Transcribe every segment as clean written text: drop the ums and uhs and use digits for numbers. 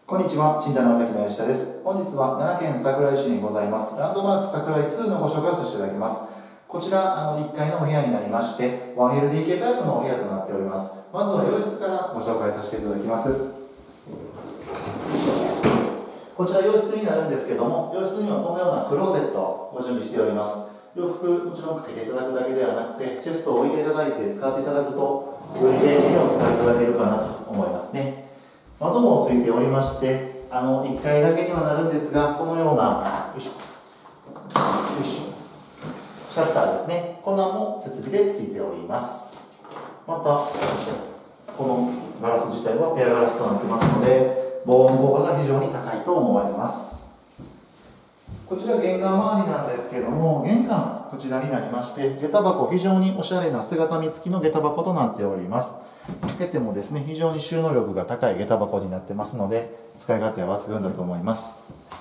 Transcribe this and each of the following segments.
こんにちは、賃貸の正木の吉田です。本日は奈良県桜井市にございますランドマーク桜井2のご紹介をさせていただきます。こちら1階のお部屋になりまして 1LDK タイプのお部屋となっております。まずは洋室からご紹介させていただきます。こちら洋室になるんですけども、洋室にはこのようなクローゼットをご準備しております。洋服もちろんかけていただくだけではなくて、チェストを置いていただいて使っていただくとより便利にお使いいただけるかなと思いますね。窓もついておりまして、1階だけにはなるんですが、このようなシャッターですね、こんなのも設備でついております。またこのガラス自体はペアガラスとなってますので、防音効果が非常に高いと思われます。こちら玄関周りなんですけれども、玄関こちらになりまして、下駄箱、非常におしゃれな姿見付きの下駄箱となっております。開けてもですね、非常に収納力が高い下駄箱になってますので、使い勝手は抜群だと思います。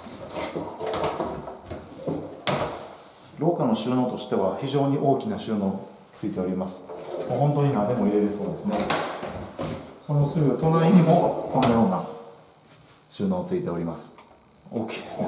廊下の収納としては非常に大きな収納ついております。もう本当に何でも入れれそうですね。そのすぐ隣にもこのような収納ついております。大きいですね。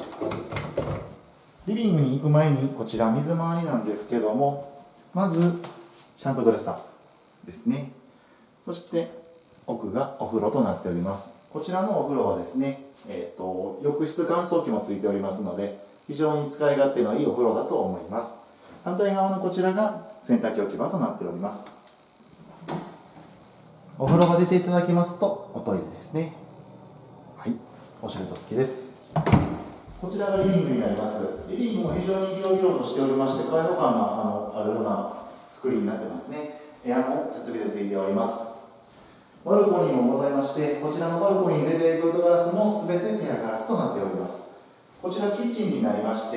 リビングに行く前にこちら水回りなんですけども、まずシャンプードレッサーですね。そして奥がお風呂となっております。こちらのお風呂はですね、浴室乾燥機もついておりますので、非常に使い勝手のいいお風呂だと思います。反対側のこちらが洗濯機置き場となっております。お風呂が出ていただきますとおトイレですね。はい、おシュレット付きです。こちらがリビングになります。リビングも非常に広々としておりまして、開放感があるような作りになってますね。エアも設備でついております。バルコニーもございまして、こちらのバルコニーに出ていくガラスも全てペアガラスとなっております。こちらキッチンになりまして、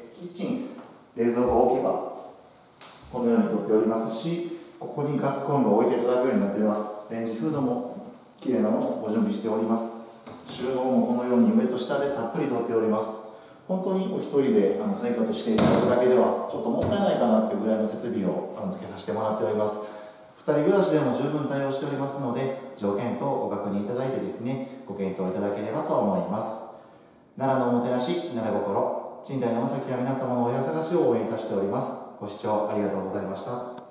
キッチン、冷蔵庫置き場、このように取っておりますし、ここにガスコンロを置いていただくようになっております。レンジフードもきれいなものをご準備しております。収納もこのように上と下でたっぷり取っております。本当にお一人で生活していただくだけではちょっともったいないかなというぐらいの設備を付けさせてもらっております。2人暮らしでも十分対応しておりますので、条件等をご確認いただいてですね、ご検討いただければと思います。奈良のおもてなし、奈良心、賃貸の正木は皆様のお部屋探しを応援いたしております。ご視聴ありがとうございました。